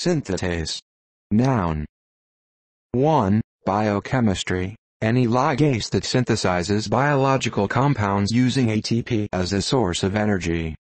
Synthetase. Noun. 1. Biochemistry. Any ligase that synthesizes biological compounds using ATP as a source of energy.